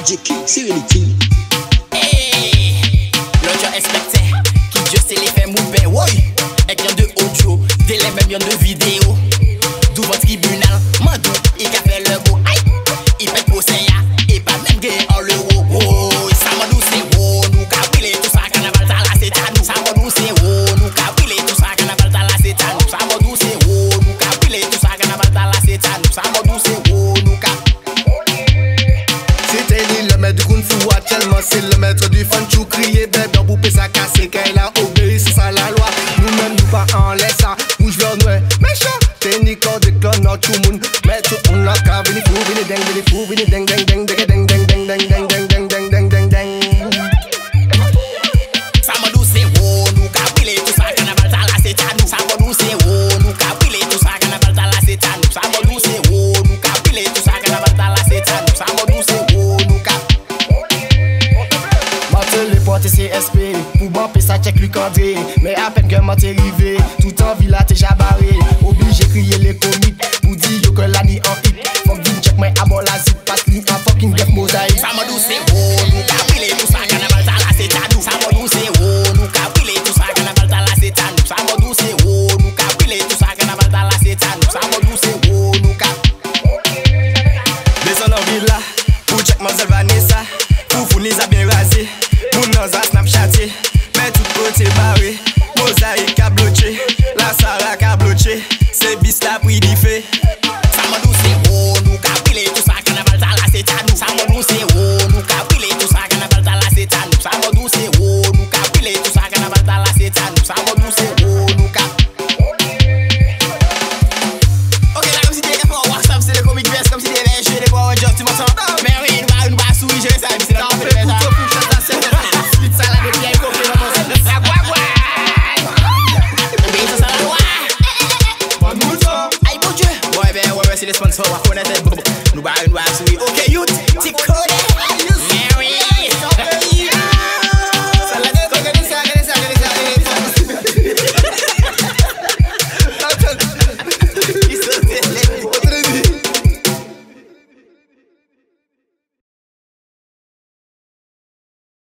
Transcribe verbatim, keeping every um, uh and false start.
D J King, Serenity. Hey, l'autre expectait qui Dieu sait les fait mouper, oui. Et bien de audio, dès les mêmes bien de vidéos. D'où votre tribunal, mandou, il a fait le go. Aïe, il fait poser ya, et pas même gay en le haut. Oh, ça m'a nous c'est oh, nous capilé tout ça, carnaval t'as là c'est à nous. Ça m'a nous c'est oh, nous capilé tout ça, carnaval t'as là c'est à nous. Ça m'a nous c'est oh, nous capilé tout ça, carnaval t'as là c'est à nous. Ça m'a nous c'est oh, nous cap. C'était lui le maître du kung fu, actuellement c'est le maître du fun. Chou crier bébé, boupé sa casse, qu'elle a obéi, c'est ça la loi. Nous-mêmes nous pas en laisse ça, bouge leur noix, méchant. T'es ni corps de clone, non tout le monde. Mais tout le monde l'a qu'à venir fou, venir ding, venir fou, venir ding, ding, ding, ding, ding, ding, ding, ding, ding, ding, ding, ding, ding, ding. Ça m'a nous c'est oh, nous capilé tout ça, carnaval t'as là c'est à nous. Ça m'a nous c'est oh, nous capilé tout ça, carnaval t'as là c'est à nous. Ça m'a nous c'est oh, nous capilé tout ça, carnaval t'as là c'est à nous. Ça m'a nous c'est oh, nous cap. M'a téléporté C S P, pour bamper ça check Luc André. Mais à peine que m'a arrivé, tout en villa t'es jabarré. Obligé crier les comiques, pour dire yo que la ni en hit. Fuck d'une check mais à bon la zip, passe li en fucking def mosaïque. Ça m'a nous c'est oh, nous capilé tout ça, carnaval t'as là c'est à nous. Ça m'a nous c'est oh, nous capilé tout ça, carnaval t'as là c'est à nous. Ça m'a nous c'est oh, nous capilé tout ça, carnaval t'as là c'est à nous. Ça m'a nous c'est oh, nous cap. Descends en villa, pour check mademoiselle Vanessa. Pour fournir a bien rasé, mon nom a snapchaté. Mais tout côté barré, mosaïque a bloqué. La Sarah a bloqué, c'est bis la pris du fait. Ça m'a nous c'est oh, nous capilé tout ça, carnaval t'as là c'est à nous. Ça m'a nous c'est oh, nous capilé tout ça, carnaval t'as là c'est à nous. Ça m'a nous c'est oh, nous capilé tout ça, carnaval t'as là c'est à nous. Ça m'a nous c'est oh, nous cap. Ok là comme si t'es capable de WhatsApp, c'est le comic verse comme si t'es un jeu de bois, un job, tu m'entends? Mais oui, nous va nous va souris, je sais, c'est la même chose. Suite ça là de bien copier la bosse. La bois bois. Mais ça ça la loi. Aïe bon Dieu. Ouais ben ouais ouais c'est les sponsors, on va connaître. Nous va nous va souris. Ok youth, t'es codé. Mais oui.